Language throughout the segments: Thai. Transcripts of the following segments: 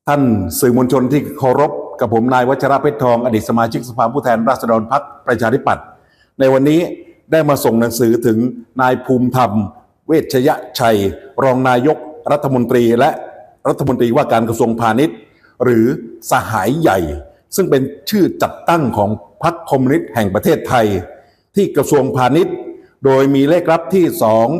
ท่านสื่อมวลชนที่เคารพกับผมนายวัชระเพชรทองอดีตสมาชิกสภาผู้แทนราษฎรพรรคประชาธิปัตย์ในวันนี้ได้มาส่งหนังสือถึงนายภูมิธรรมเวชยชัยรองนายกรัฐมนตรีและรัฐมนตรีว่าการกระทรวงพาณิชย์หรือสหายใหญ่ซึ่งเป็นชื่อจัดตั้งของพรรคคอมมิวนิสต์แห่งประเทศไทยที่กระทรวงพาณิชย์โดยมีเลขรับที่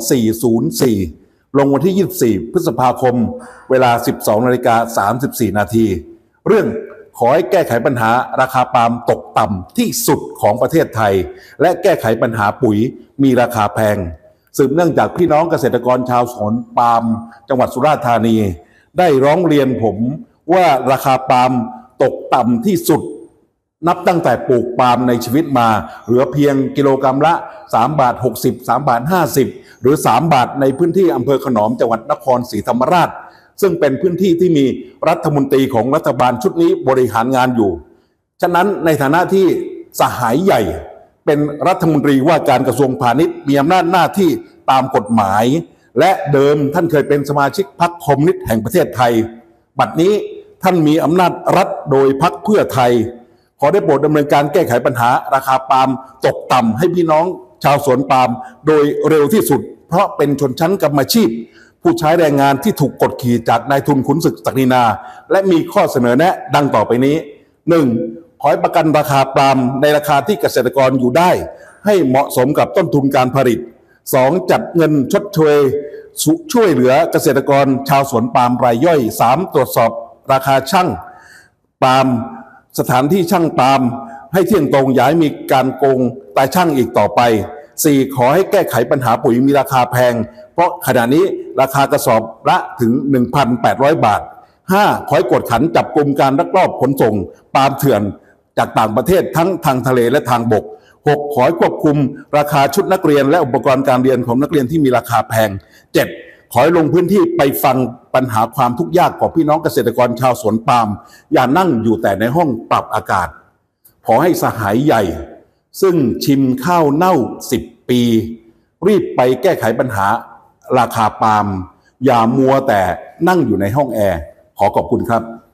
2404ลงวันที่ 24 พฤษภาคมเวลา 12:34 นาทีเรื่องขอให้แก้ไขปัญหาราคาปาล์มตกต่ำที่สุดของประเทศไทยและแก้ไขปัญหาปุ๋ยมีราคาแพงสืบเนื่องจากพี่น้องเกษตรกรชาวสวนปาล์มจังหวัดสุราษฎร์ธานีได้ร้องเรียนผมว่าราคาปาล์มตกต่ำที่สุดนับตั้งแต่ปลูกปาล์มในชีวิตมาเหลือเพียงกิโลกรัมละ3.60 บาท3.50 บาทหรือ3 บาทในพื้นที่อำเภอขนอมจังหวัดนครศรีธรรมราชซึ่งเป็นพื้นที่ที่มีรัฐมนตรีของรัฐบาลชุดนี้บริหารงานอยู่ฉะนั้นในฐานะที่สหายใหญ่เป็นรัฐมนตรีว่าการกระทรวงพาณิชย์มีอำนาจหน้าที่ตามกฎหมายและเดิมท่านเคยเป็นสมาชิกพรรคคอมมิวนิสต์แห่งประเทศไทยบัดนี้ท่านมีอำนาจรัฐโดยพรรคเพื่อไทยขอได้โปรดดำเนินการแก้ไขปัญหาราคาปาล์มตกต่ำให้พี่น้องชาวสวนปาล์มโดยเร็วที่สุดเพราะเป็นชนชั้นกรรมอาชีพผู้ใช้แรงงานที่ถูกกดขี่จากนายทุนขุนศึกศักดินาและมีข้อเสนอแนะดังต่อไปนี้ 1. ขอให้ประกันราคาปาล์มในราคาที่เกษตรกรอยู่ได้ให้เหมาะสมกับต้นทุนการผลิต 2. จัดเงินชดเชยช่วยเหลือเกษตรกรชาวสวนปาล์มรายย่อย 3. ตรวจสอบราคาช่างปาล์มสถานที่ช่างปาล์มให้เที่ยงตรงอย่าให้มีการโกงตายช่างอีกต่อไป 4. ขอให้แก้ไขปัญหาปุ๋ยมีราคาแพงเพราะขณะนี้ราคากระสอบละถึง 1,800 บาท 5. ขอให้กวดขันจับกุมการลักลอบขนส่งปาล์มเถื่อนจากต่างประเทศทั้งทางทะเลและทางบก 6. ขอให้ควบคุมราคาชุดนักเรียนและอุปกรณ์การเรียนของนักเรียนที่มีราคาแพง 7. ขอให้ลงพื้นที่ไปฟังปัญหาความทุกข์ยากของพี่น้องเกษตรกรชาวสวนปาล์มอย่านั่งอยู่แต่ในห้องปรับอากาศขอให้สหายใหญ่ซึ่งชิมข้าวเน่า10 ปีรีบไปแก้ไขปัญหาราคาปาล์มอย่ามัวแต่นั่งอยู่ในห้องแอร์ขอขอบคุณครับ